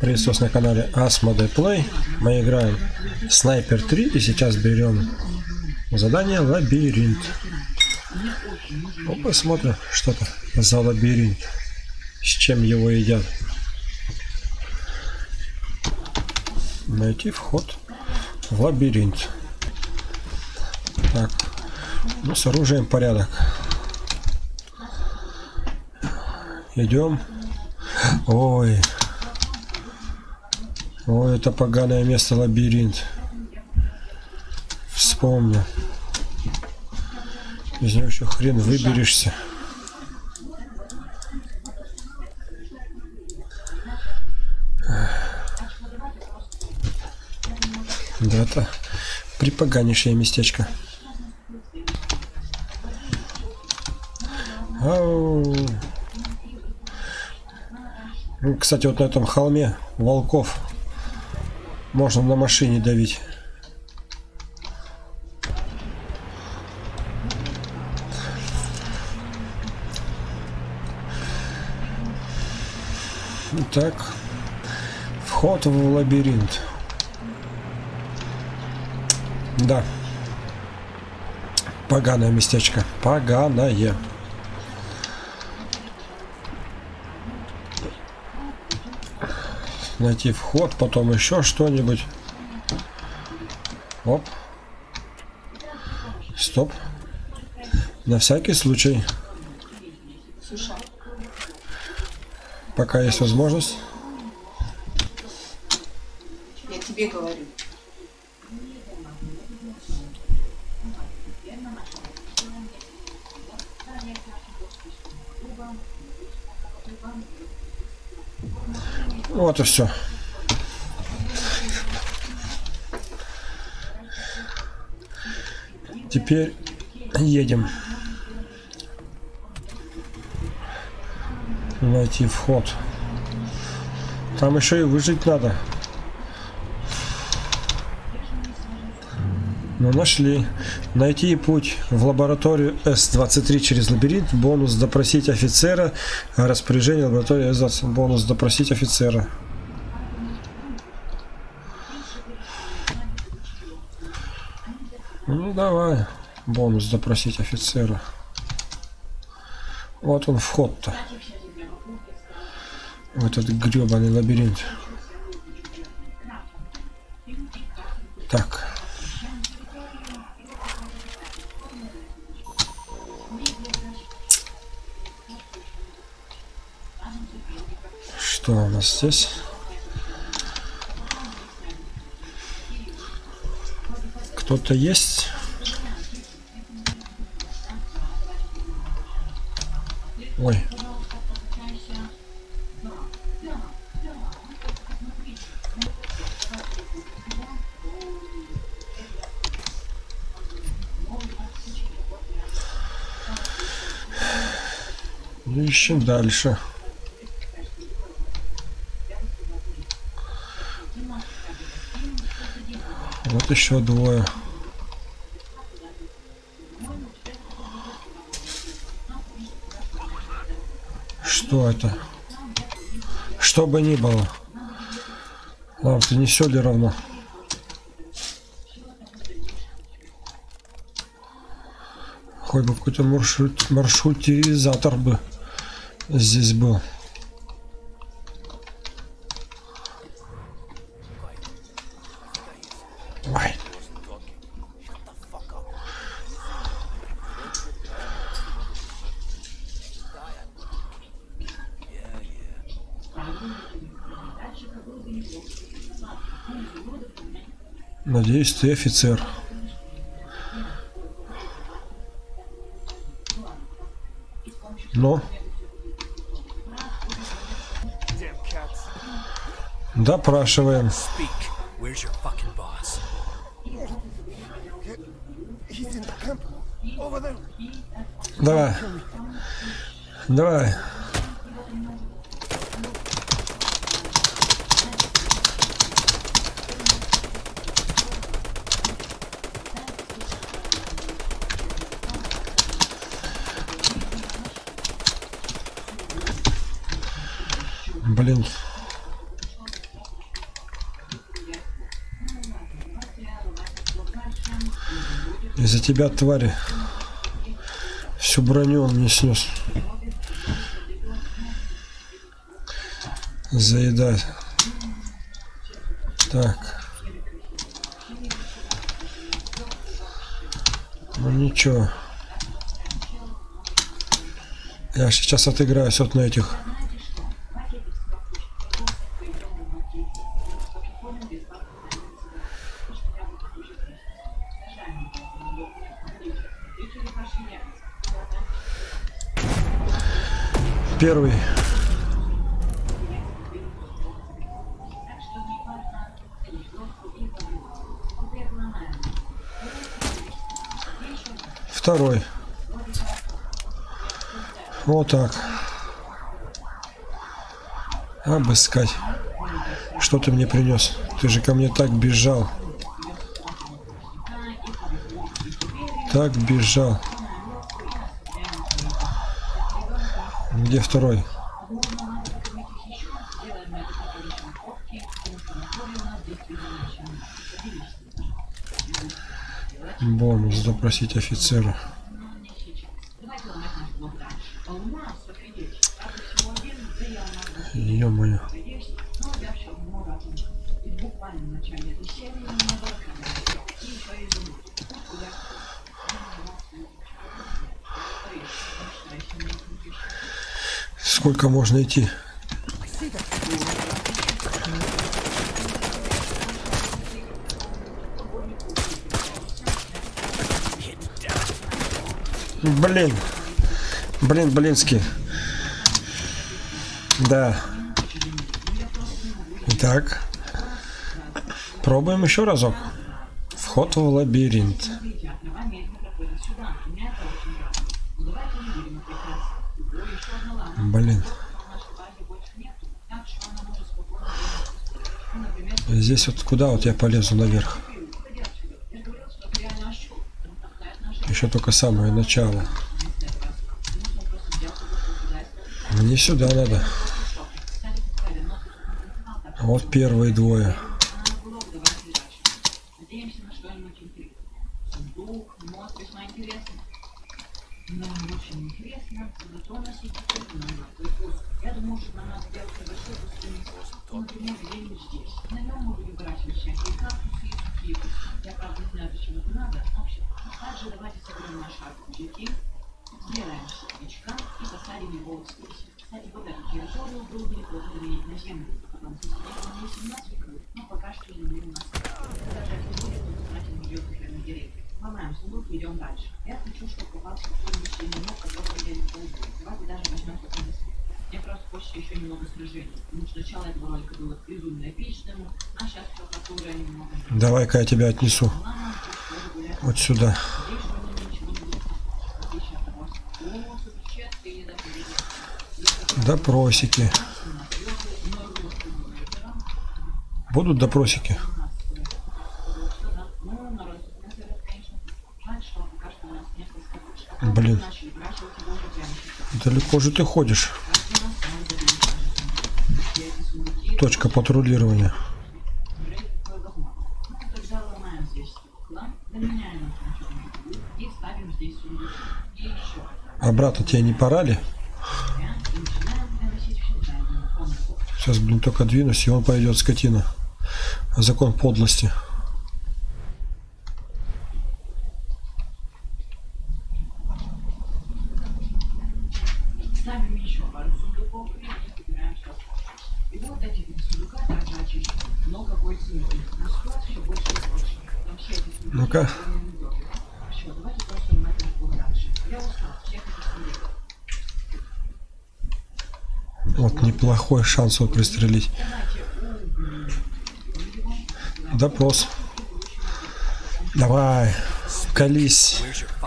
Приветствую на канале Asmodee Play. Мы играем Sniper 3 и сейчас берем задание Лабиринт. Ну, посмотрим, что это за лабиринт, с чем его едят. Найти вход в лабиринт. Так, ну с оружием порядок. Идем. Ой. Ой, это поганое место, лабиринт. Вспомню. Из него еще хрен выберешься. Да, это припоганейшее местечко. Ау. Ну, кстати, вот на этом холме волков можно на машине давить. Так, вход в лабиринт. Да, поганое местечко, поганое. Найти вход, потом еще что-нибудь. Оп. Стоп. На всякий случай. Пока есть возможность. Я тебе говорю. Вот и все. Теперь едем. Найти вход. Там еще и выжить надо. Ну, нашли. Найти путь в лабораторию С-23 через лабиринт. Бонус допросить офицера. Распоряжение лаборатории С-20. Бонус допросить офицера. Ну, давай. Бонус допросить офицера. Вот он вход-то. В этот гребаный лабиринт. Так. Что у нас здесь? Кто-то есть? Ой. Ищем дальше. Вот еще двое. Что это? Что бы ни было. Ладно, ты не все ли равно? Хоть бы какой-то маршрутизатор бы здесь был. Ой. Надеюсь, ты офицер. Но допрашиваем. Давай. Давай. Блин. Из-за тебя, твари, всю броню он не снес. Заедать. Так. Ну ничего. Я сейчас отыграюсь вот на этих. Первый. Второй. Вот так. Обыскать. Что ты мне принес? Ты же ко мне так бежал. Так бежал. Где второй? Бонус запросить офицера. Ё-моё. Сколько можно идти? Блин. Блинский. Да. Итак. Пробуем еще разок. Вход в лабиринт. Блин. Здесь вот куда вот я полезу наверх? Еще только самое начало. Мне сюда надо. Вот первые двое. Давай-ка я тебя отнесу вот сюда. Допросики. Будут допросики? Блин. Далеко же ты ходишь. Точка патрулирования. Обратно тебе не пора ли? Сейчас, блин, только двинусь, и он пойдет, скотина. Закон подлости. Ну-ка. Вот неплохой шанс вот пристрелить. Допрос. Давай, колись.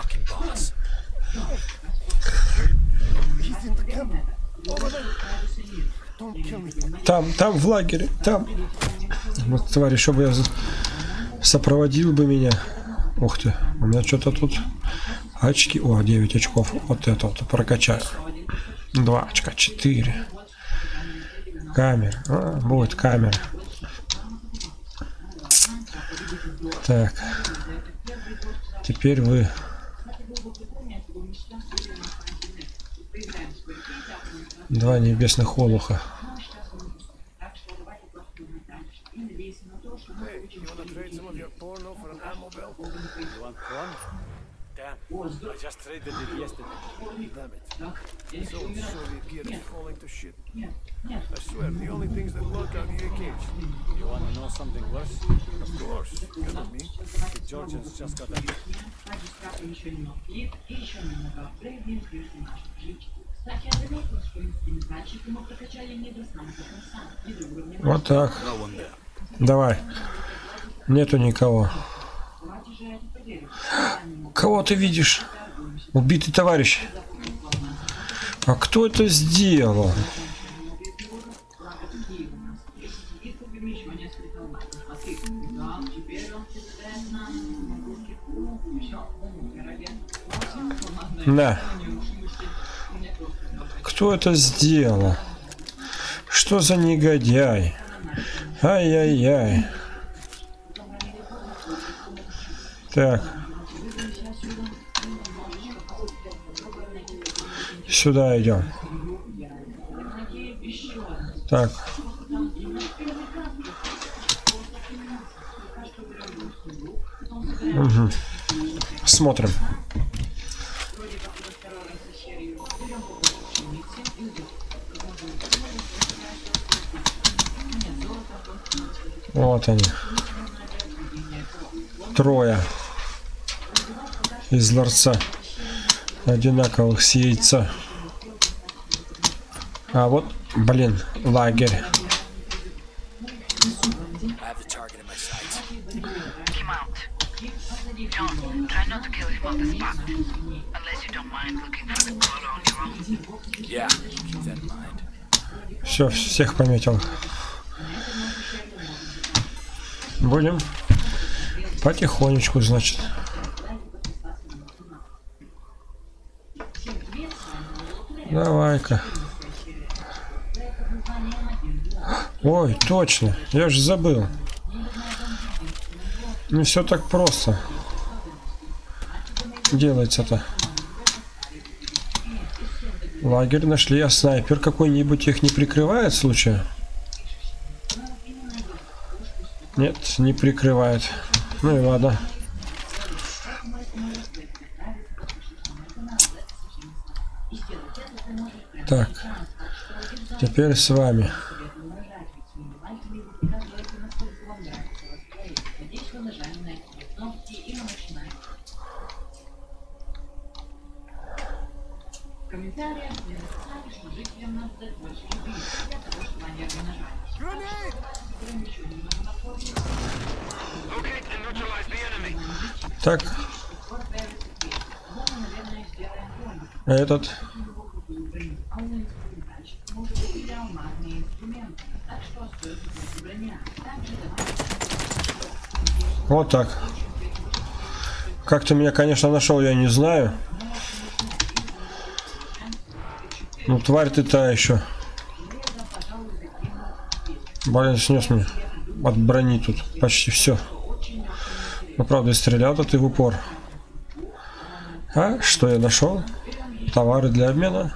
Там в лагере, там. Вот, тварь, еще бы я сопроводил бы меня. Ух ты, у меня что-то тут очки. О, 9 очков. Вот это вот прокачаю. 2 очка, 4. Камера. Будет камера. Так. Теперь вы. Два небесных олуха. I just traded it yesterday. Damn it. This old Soviet gear is falling to shit. I swear, the only things that work are the AKs. You want to know something worse? Of course. You know me. The Georgians just got a... Вот так. Давай. Нету никого. Кого ты видишь? Убитый товарищ. А кто это сделал? Да. Кто это сделал? Что за негодяй? Ай-яй-яй. Так. Сюда идем. Так. Угу. Смотрим. Вот они. Трое. Из ларца. Одинаковых с яйца. А вот, блин, лагерь. Все, всех пометил. Будем потихонечку, значит. Давай-ка. Ой, точно. Я же забыл. Не все так просто делается-то. Лагерь нашли, а снайпер какой-нибудь их не прикрывает случайно? Нет, не прикрывает. Ну и ладно. Так. Теперь с вами. Так. Этот. Вот так. Как ты меня, конечно, нашел, я не знаю. Ну, тварь ты та еще. Блин, снес мне от брони тут почти все. Ну, правда, стрелял-то ты в упор. А, что я нашел? Товары для обмена.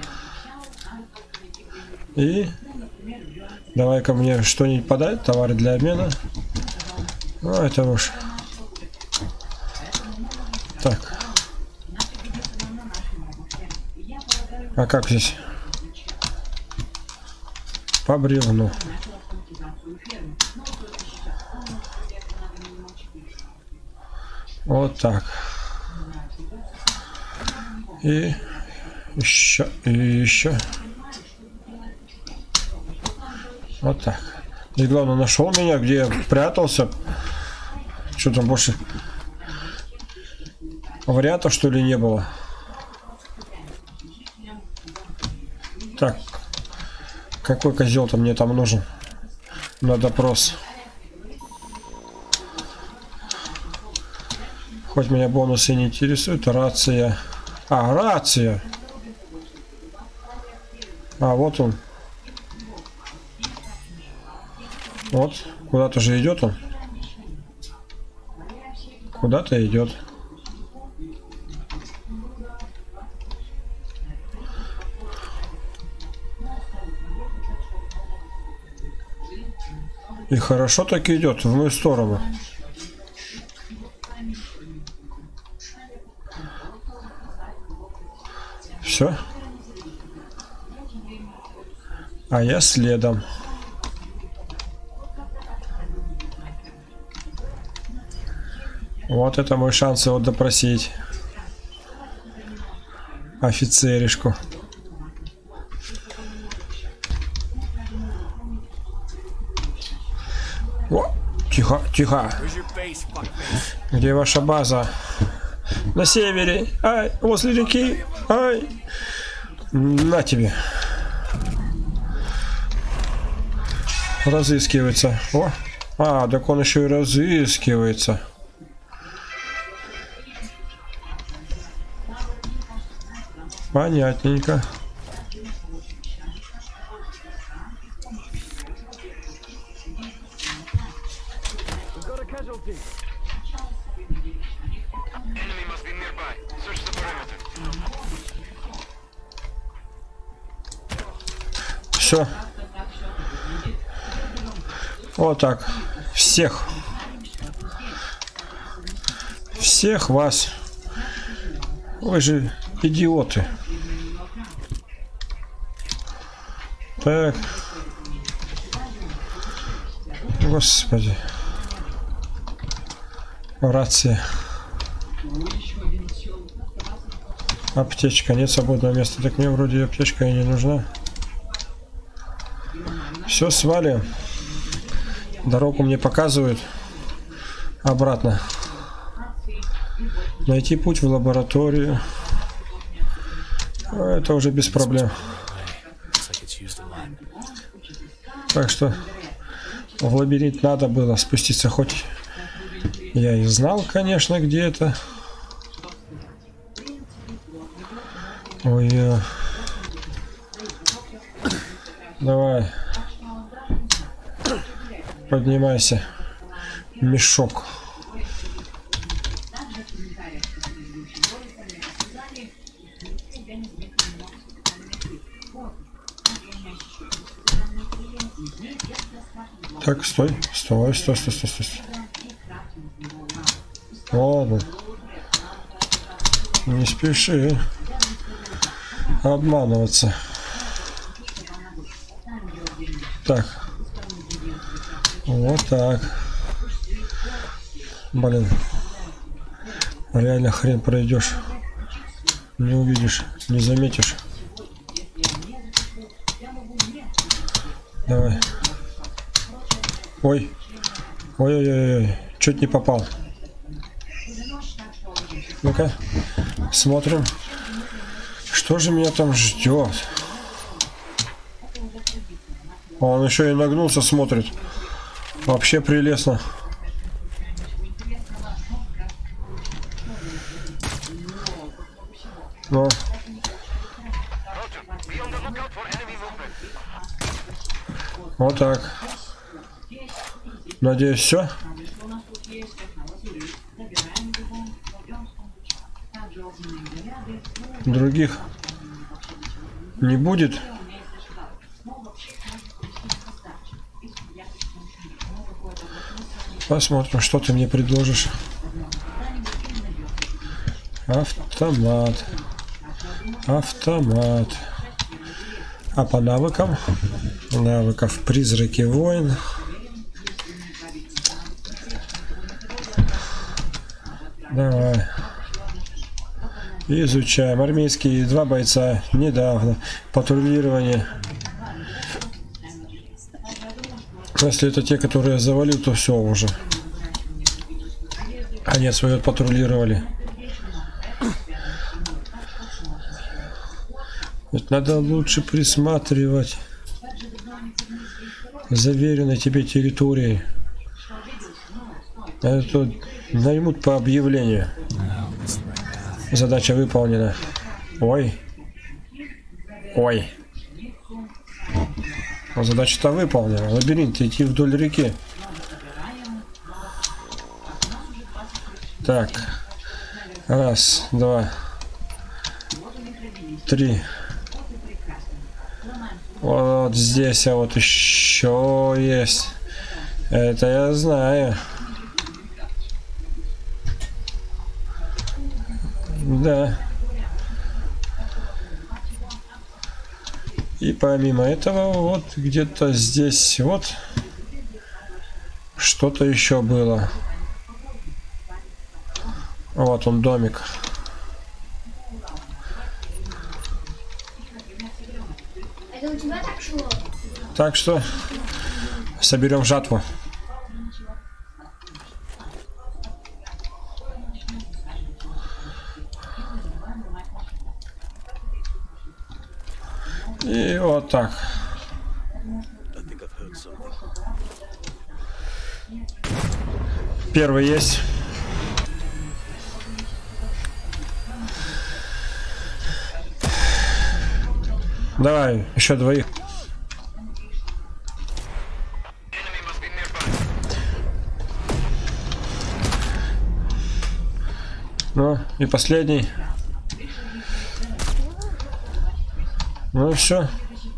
И давай-ка мне что-нибудь подать. Товары для обмена. Ну, это уж. Так. А как здесь? По бревну. Вот так. И еще, и еще. Вот так. И главное, нашел меня, где я прятался. Что там больше? Вариантов, что ли, не было? Так. Какой козел-то мне там нужен? На допрос. Хоть меня бонусы не интересуют. Рация. А, рация. А, вот он. Вот. Куда-то же идет он. Куда-то идет. И хорошо так идет в мою сторону. Все. А я следом. Вот это мой шанс его допросить. Офицеришку. О, тихо, тихо. Где ваша база? На севере. Ай, возле реки. Ай. На тебе. Разыскивается. О. А, так он еще и разыскивается. Понятненько. Все. Вот так. Всех. Всех вас. Вы же идиоты. Так. Господи. Рация. Аптечка. Нет свободного места. Так мне вроде аптечка и не нужна. Все, свалим. Дорогу мне показывают. Обратно. Найти путь в лабораторию. Это уже без проблем. Так что в лабиринт надо было спуститься, хоть я и знал, конечно, где это. Ой, давай, поднимайся, мешок. Так, стой, стой, стой, стой, стой, стой. Ладно. Не спеши обманываться. Так. Вот так. Блин. Реально хрен пройдешь. Не увидишь, не заметишь. Давай. Ой. Ой-ой-ой. Чуть не попал. Ну-ка. Смотрим. Что же меня там ждет? Он еще и нагнулся, смотрит. Вообще прелестно. Ну. Вот так. Надеюсь, все. Других не будет. Посмотрим, что ты мне предложишь. Автомат. Автомат. А по навыкам? Навыков призраки воин. Давай. Изучаем. Армейские 2 бойца. Недавно. Патрулирование. Если это те, которые я завалил, то все уже. Они свое патрулировали. Вот надо лучше присматривать заверенной тебе территории. А то наймут по объявлению. Задача выполнена. Ой. Ой. Задача-то выполнена. Лабиринт, идти вдоль реки. Так. 1, 2, 3. Вот здесь, а вот еще есть. Это я знаю. Да. И помимо этого, вот где-то здесь вот что-то еще было. Вот он, домик. Это у тебя так шло? Так что соберем жатву. И вот так. Первый есть. Давай, еще двоих. Ну, и последний. Ну и все.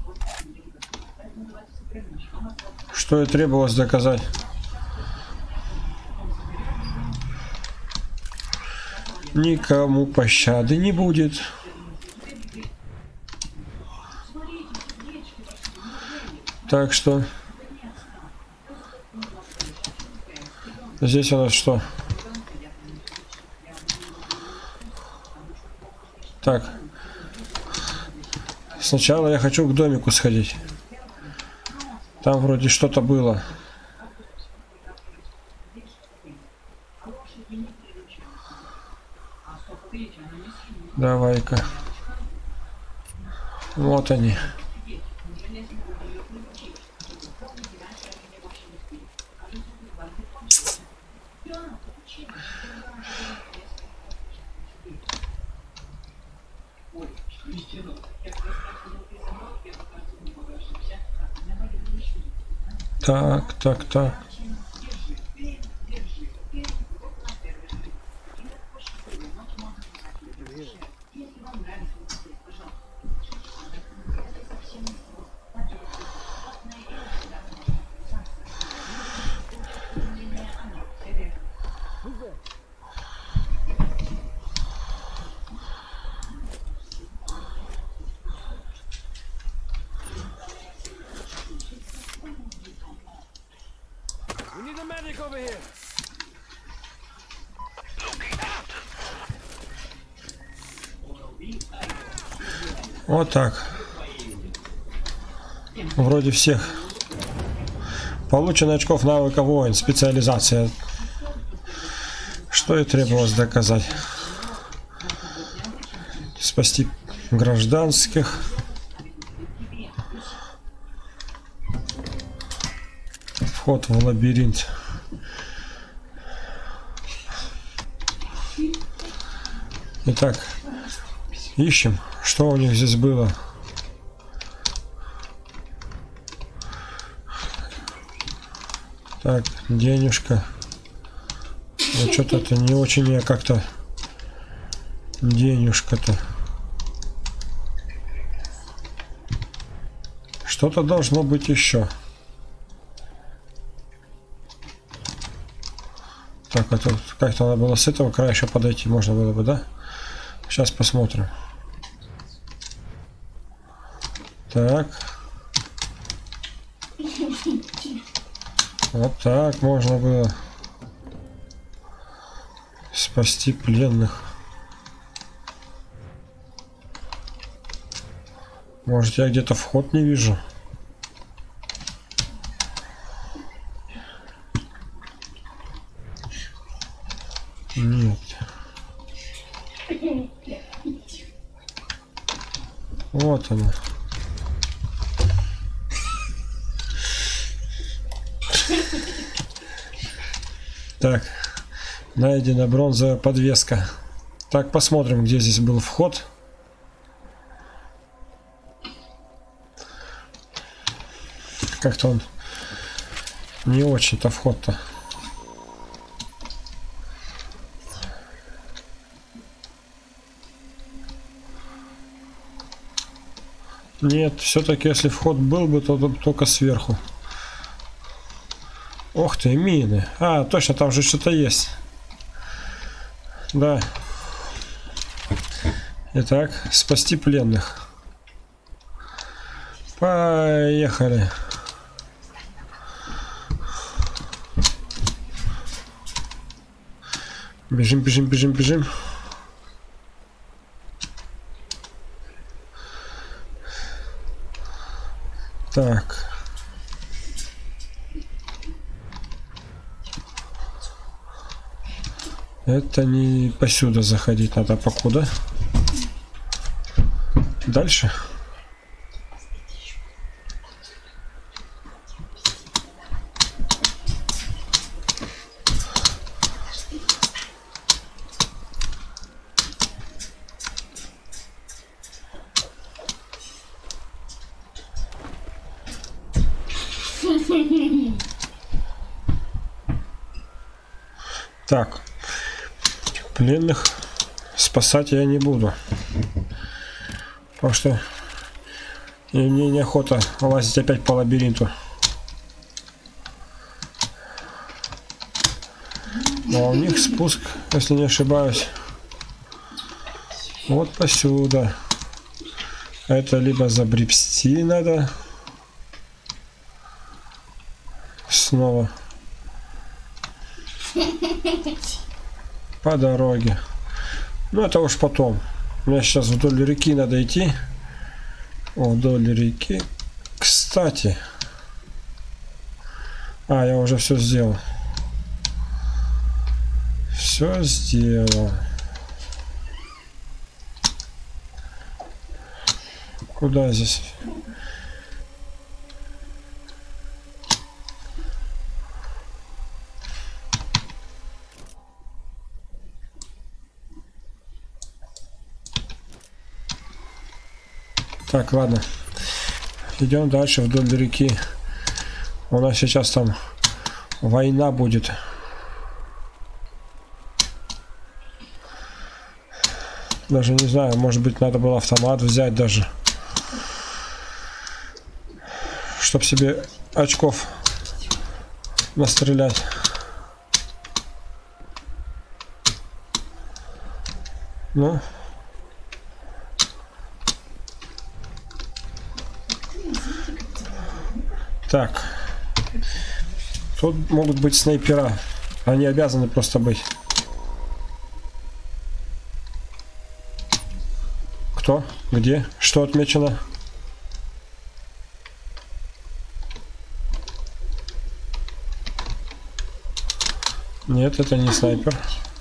Что и требовалось доказать. Никому пощады не будет. Так что здесь у нас что? Так. Сначала я хочу к домику сходить. Там вроде что-то было. Давай-ка. Вот они. Так, так, так. We need a medic over here. Вот так. Вроде всех. Получено очков навыка воин. Специализация. Что и требовалось доказать. Спасти гражданских. Вход в лабиринт. Итак, ищем, что у них здесь было. Так, денежка. Ну, что-то это не очень я как-то... Денежка-то. Что-то должно быть еще. Так, это как-то надо было с этого края еще подойти, можно было бы, да? Сейчас посмотрим. Так. Вот так можно было спасти пленных. Может, я где-то вход не вижу? Нет. Вот она. Так, найдена бронзовая подвеска. Так, посмотрим, где здесь был вход. Как-то он не очень-то вход-то. Нет, все-таки если вход был бы, то только сверху. Ох ты, мины. А, точно, там же что-то есть. Да. Итак, спасти пленных. Поехали. Бежим, бежим, бежим, бежим. Так. Это не посюда заходить надо, покуда. Дальше. Так, пленных спасать я не буду, потому что мне неохота лазить опять по лабиринту. А у них спуск, если не ошибаюсь, вот посюда. Это либо забрести надо снова по дороге. Ну это уж потом. Мне сейчас вдоль реки надо идти. О, вдоль реки. Кстати. А, я уже все сделал. Все сделал. Куда здесь? Так, ладно. Идем дальше вдоль реки. У нас сейчас там война будет. Даже не знаю, может быть, надо было автомат взять даже. Чтоб себе очков настрелять. Ну. Так. Тут могут быть снайпера. Они обязаны просто быть. Кто? Где? Что отмечено? Нет, это не снайпер.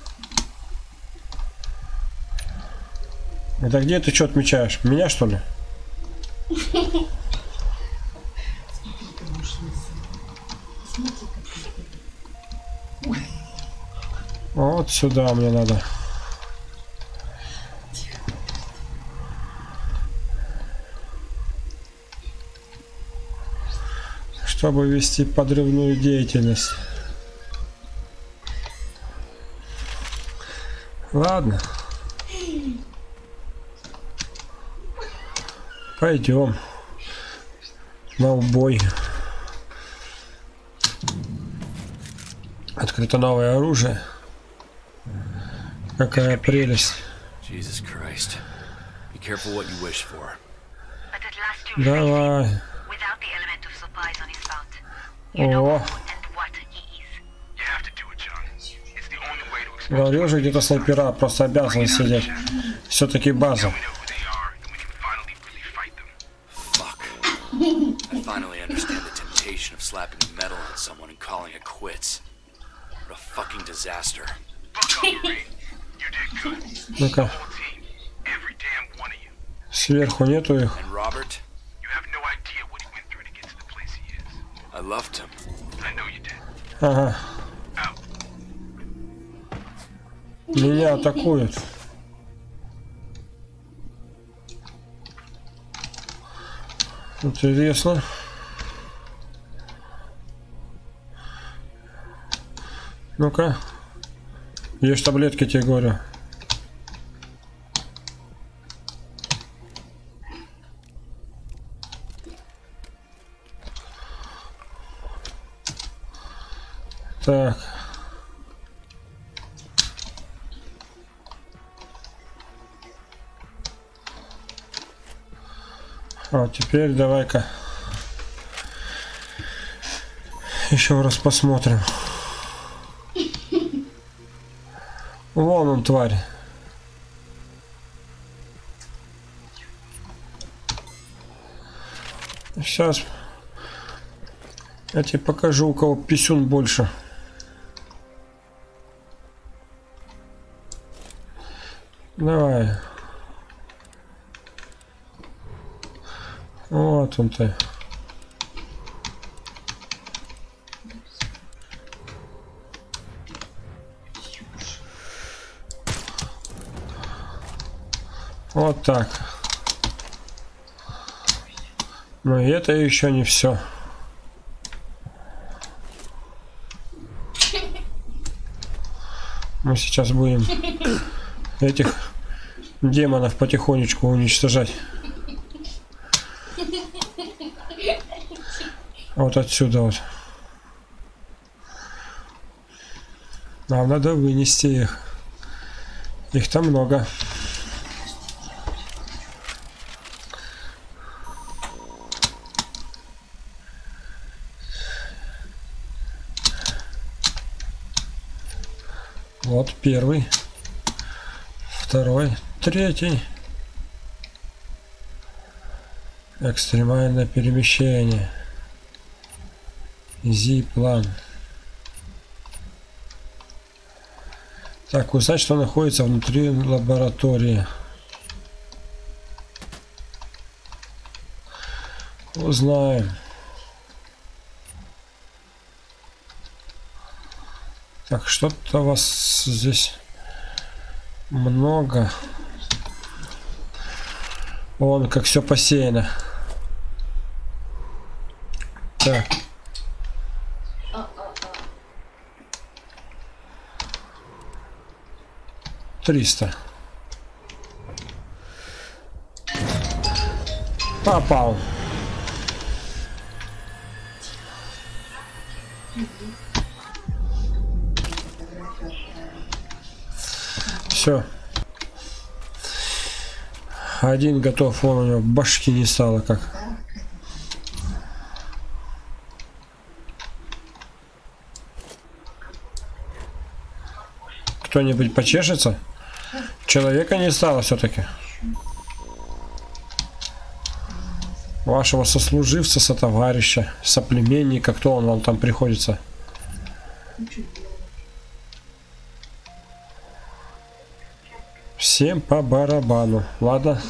Это где ты что отмечаешь? Меня, что ли? Вот сюда мне надо. Чтобы вести подрывную деятельность. Ладно. Пойдем на убой. Открыто новое оружие. Какая прелесть. Давай. О. Говорил же, где-то снайпера, просто обязан сидеть. Все-таки база. Ну-ка. Сверху нету их. Ага. Меня атакуют. Интересно. Ну-ка. Ешь таблетки, тебе говорю. Так. Вот теперь давай-ка еще раз посмотрим. Вон он, тварь. Сейчас я тебе покажу, у кого писюн больше. Давай. Вот он-то. Вот так. Но это еще не все. Мы сейчас будем этих демонов потихонечку уничтожать. Вот отсюда вот. Нам надо вынести их. Их там много. Вот первый, второй, третий. Экстремальное перемещение. Z-план. Так, узнать, что находится внутри лаборатории. Узнаем. Так, что-то вас здесь много. Вон как все посеяно. Так. 300. Попал. Все. Один готов, вон у него башки не стало как. Кто-нибудь почешется? Человека не стало все-таки. Вашего сослуживца, сотоварища, соплеменника, кто он вам там приходится? Всем по барабану. Ладно.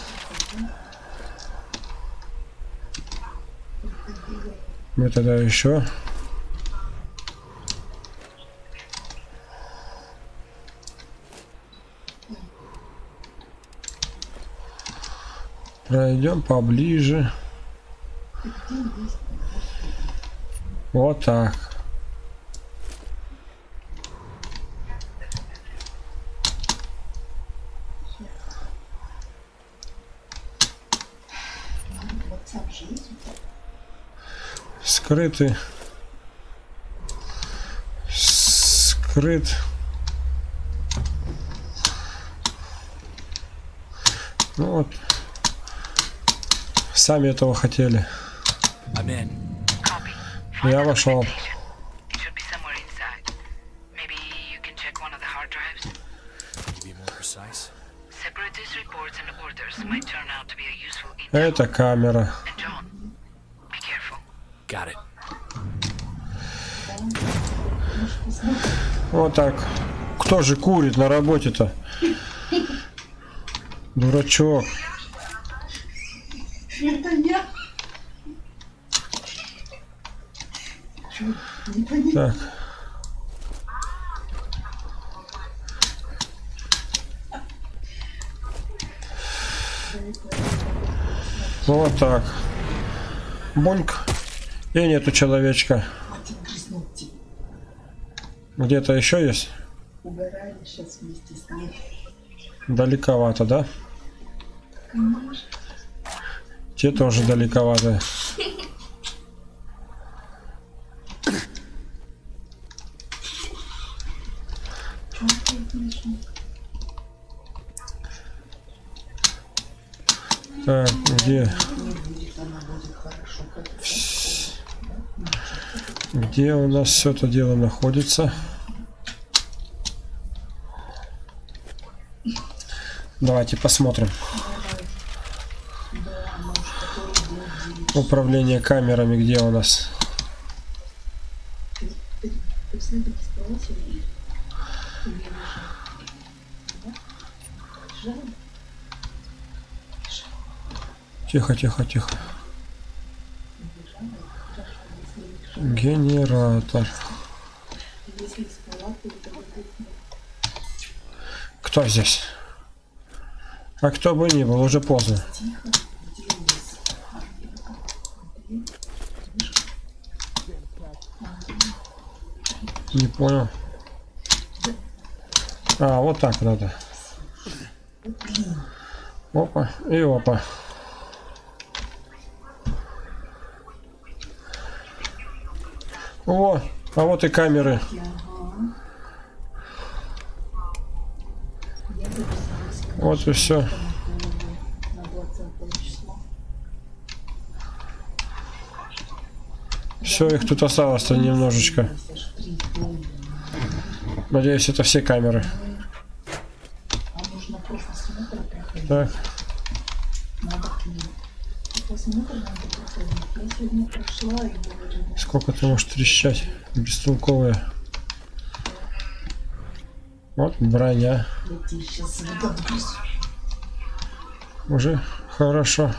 Мы тогда еще. Пройдем поближе. Вот так. Скрытый. Скрыт. Ну вот. Сами этого хотели. Я вошел. Это камера. Вот так. Кто же курит на работе-то? Дурачок. Это я. Так. Вот так. Буньк. И нету человечка. Где-то еще есть? Угорали сейчас вместе с ней. Далековато, да? Конечно. Те тоже далековато. Так, где? Где у нас все это дело находится? Давайте посмотрим. Управление камерами где у нас? Тихо, тихо, тихо. Генератор. Кто здесь? А кто бы ни был, уже поздно. Не понял. А, вот так надо. Опа и опа. О, а вот и камеры. Вот и все. Все, их тут осталось-то немножечко. Надеюсь, это все камеры. Так. Сколько ты можешь трещать? Бестолковая. Вот броня. Уже хорошо.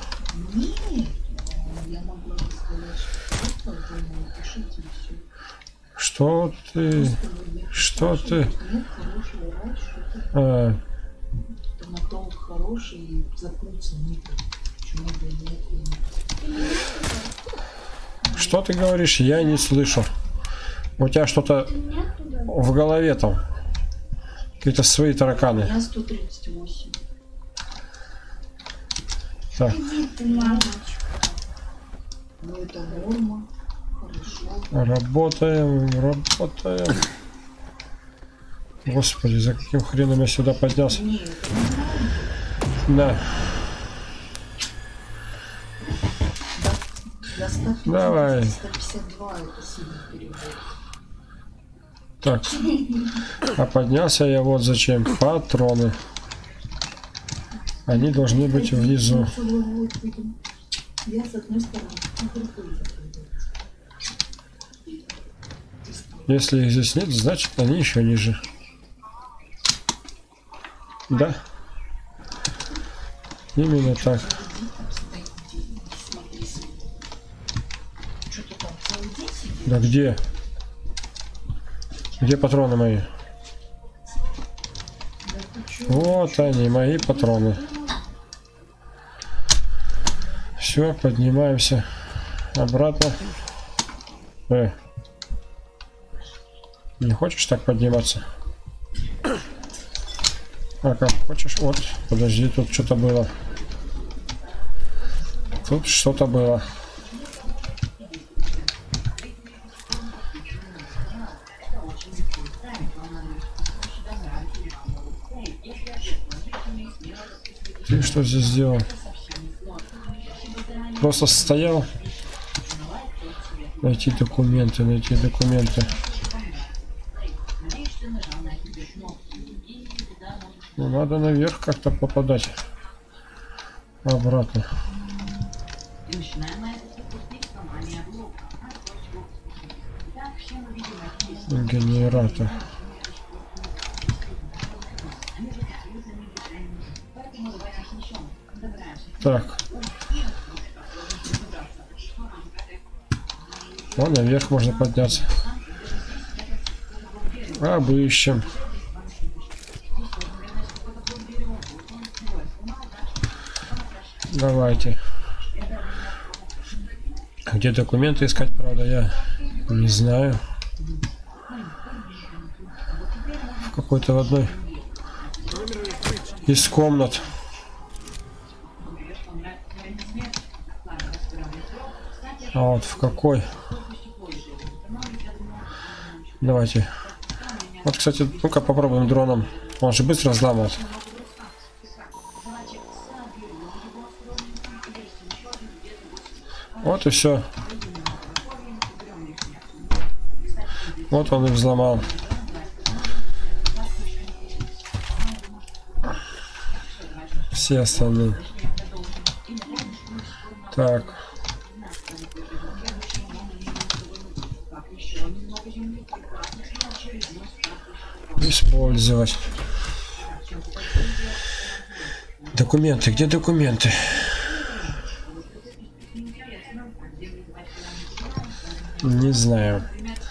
Что ты? Что ты? Что ты говоришь? Я не слышу. У тебя что-то в голове там. Какие-то свои тараканы. Я 138. Так. Ну это норма. Хорошо. Работаем, работаем. Господи, за каким хреном я сюда поднялся? Нет, Да. для 150, Давай. 152 это сильный перевод. Так. А поднялся я вот зачем. Патроны. Они должны быть внизу. Я с одной стороны, с другой закрываю. Если их здесь нет, значит они еще ниже. Да? Именно так. Да где? Где патроны мои? Вот они, мои патроны. Все, поднимаемся обратно. Не хочешь так подниматься? А как хочешь? Вот, подожди, тут что-то было. Тут что-то было. Ты что здесь сделал? Просто стоял. Найти документы, найти документы. Ну, надо наверх как-то попадать. Обратно. Генератор. Так. Вон наверх можно подняться. Обыщем. Давайте. Где документы искать, правда, я не знаю. В какой-то в одной из комнат. А вот в какой? Давайте. Вот, кстати, ну-ка попробуем дроном. Он же быстро взламывает. Вот и все. Вот он и взломал. Все остальные. Так. Использовать. Документы. Где документы? Не знаю.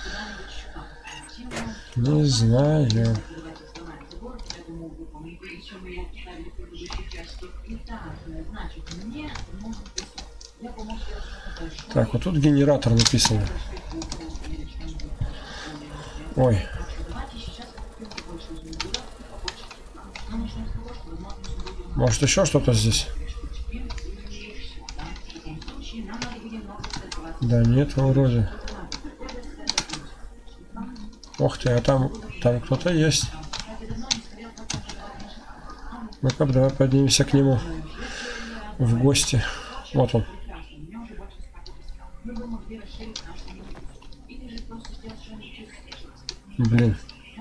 Не знаю. Так, вот тут генератор написан. Ой. Может еще что-то здесь? Да нет, вроде. Ох ты, а там кто-то есть. Ну-ка, давай поднимемся к нему в гости. Вот он. Блин.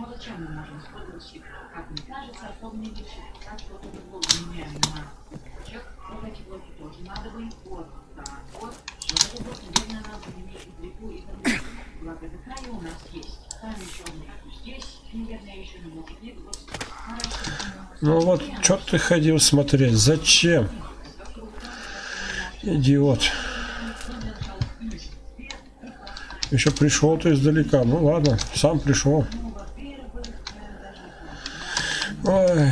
Ну вот, что ты ходил смотреть? Зачем? Идиот. Еще пришел-то издалека. Ну ладно, сам пришел. Ой.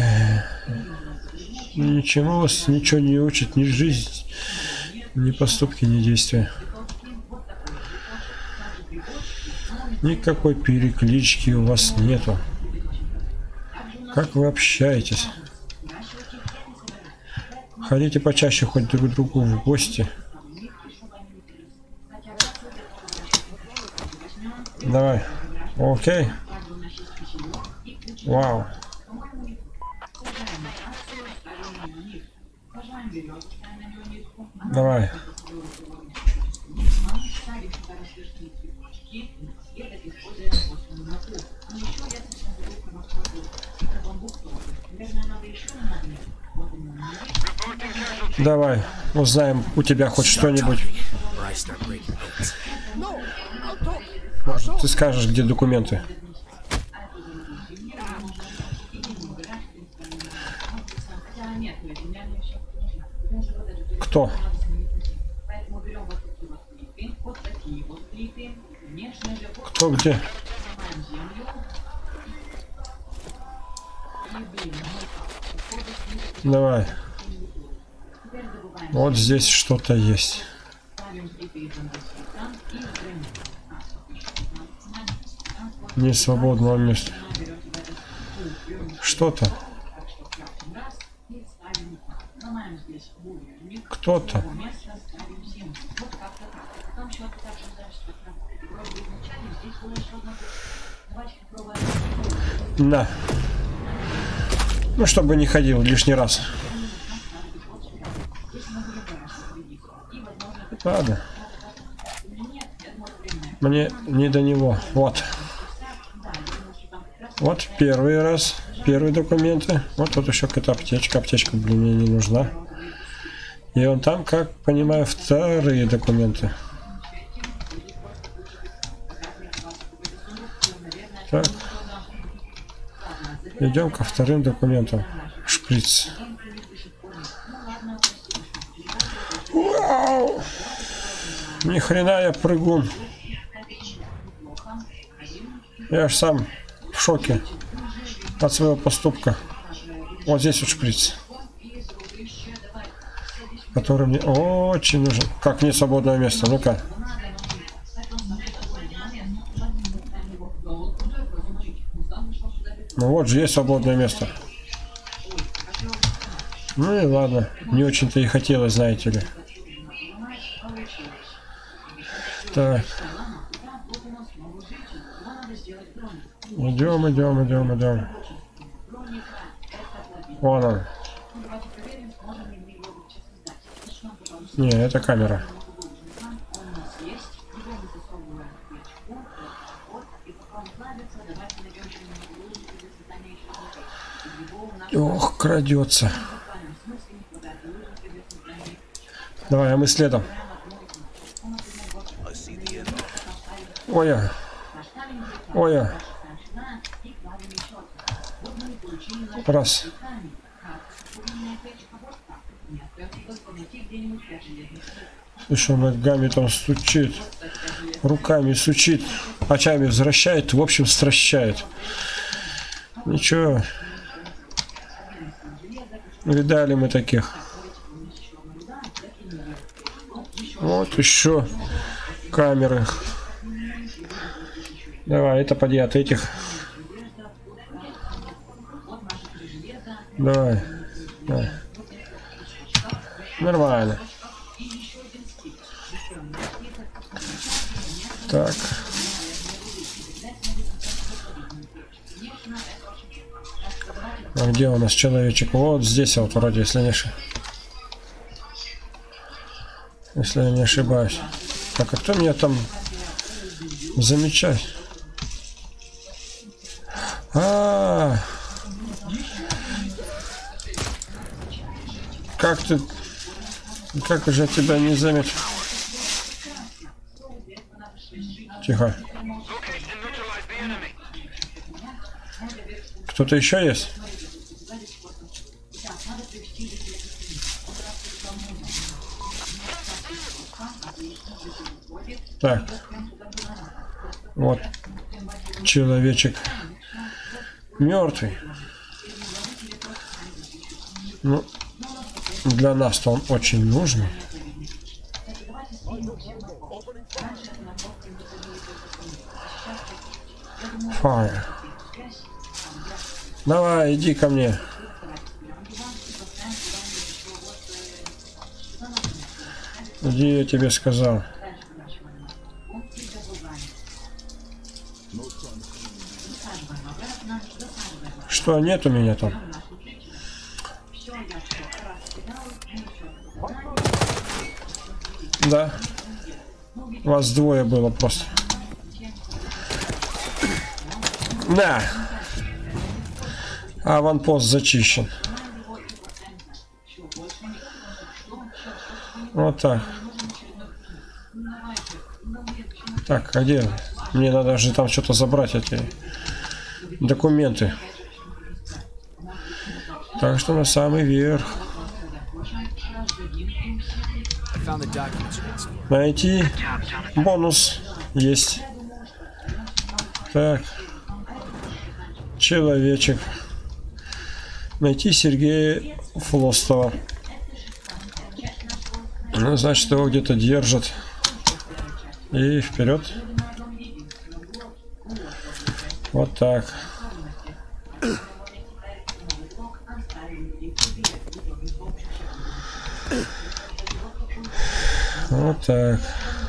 Ничего вас ничего не учит, ни жизнь, ни поступки, ни действия. Никакой переклички у вас нету. Как вы общаетесь? Ходите почаще хоть друг к другу в гости. Давай. Окей. Вау. Давай. Давай, узнаем у тебя хоть что-нибудь. Может, ты скажешь, где документы? Кто? Кто где? Давай. Вот здесь что-то есть. Не свободного места. Что-то. Кто-то. На. Ну, чтобы не ходил лишний раз. Ладно. Мне не до него. Вот. Вот первый раз. Первые документы. Вот тут еще какая-то аптечка. Аптечка, блин, мне не нужна. И он там, как понимаю, вторые документы. Так. Идем ко вторым документам. Шприц. Вау! Ни хрена я прыгун. Я аж сам в шоке от своего поступка. Вот здесь вот шприц, который мне очень нужен. Как нет свободного места? Ну-ка. Ну вот же есть свободное место. Ну и ладно. Не очень-то и хотелось, знаете ли. Так. Идем. Вон он. Не, это камера. Ох, крадется. Давай, а мы следом. Ой-я. Ой-я. Раз. Слушай, он ногами там стучит. Руками сучит. Очами возвращает. В общем, стращает. Ничего. Видали мы таких. Вот еще камеры. Давай, это поди от этих. Давай. Давай. Нормально. Так. А где у нас человечек? Вот здесь вот вроде, если я не ошибаюсь. Так, а кто меня там замечает? Как ты? Как же я тебя не заметил? Тихо. Кто-то еще есть? Так. Вот. Человечек мертвый. Ну, для нас-то он очень нужный. Fire. Давай, иди ко мне. Иди, я тебе сказал. Что, нет у меня там? Да. Вас двое было просто. Да. Аванпост зачищен. Вот так. Так, а где? Мне надо же там что-то забрать, эти документы. Так что на самый верх. Найти бонус есть. Так. Человечек. Найти Сергея Флостова. Ну, значит, его где-то держат. И вперед. Вот так. Вот так.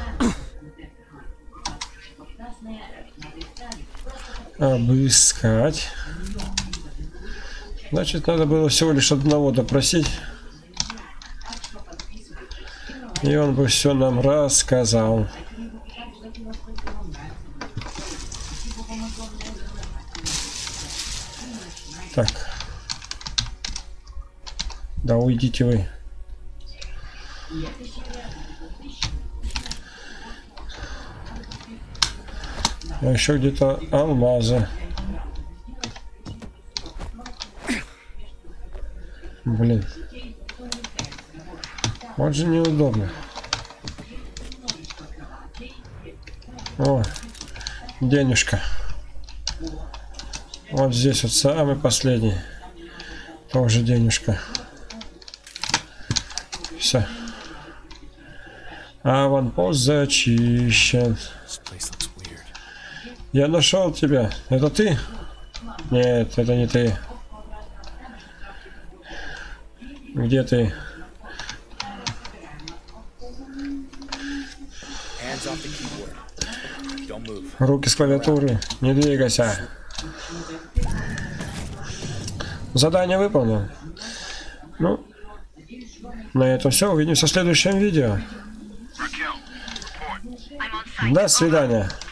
Обыскать. Значит, надо было всего лишь одного допросить. И он бы все нам рассказал. Так. Да уйдите вы. А еще где-то алмазы. Блин. Вот же неудобно. О, денежка. Вот здесь вот самый последний. Тоже денежка. Все. Аванпост зачищен. Я нашел тебя. Это ты? Нет, это не ты. Где ты? Руки с клавиатуры. Не двигайся. Задание выполнено. Ну, На этом все. Увидимся в следующем видео. До свидания.